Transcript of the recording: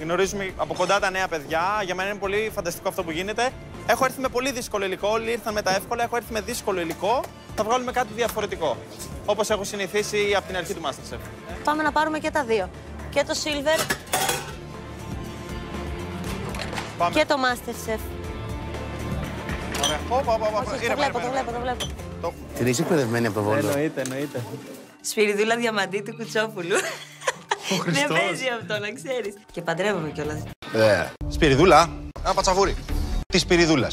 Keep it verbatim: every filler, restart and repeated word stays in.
Γνωρίζουμε από κοντά τα νέα παιδιά. Για μένα είναι πολύ φανταστικό αυτό που γίνεται. Έχω έρθει με πολύ δύσκολο υλικό. Όλοι ήρθαν με τα εύκολα. Έχω έρθει με δύσκολο υλικό. Θα βγάλουμε κάτι διαφορετικό. Όπως έχω συνηθίσει από την αρχή του MasterChef. Πάμε να πάρουμε και τα δύο. Και το Silver. Πάμε. Και το MasterChef. Ωραία. Όπα, όπα, όπα. Όχι, το βλέπω, το βλέπω, το βλέπω. Την είσαι εκπαιδευμένη από το Βόλο? Εννοείται, εννοείται. Σπυριδούλα Διαμαντή του Κουτσόπουλου. Δεν παίζει αυτό, να ξέρεις. Και παντρεύομαι κιόλας. Ε. Σπυριδούλα, ένα πατσαβούρι. Τη Σπυριδούλας.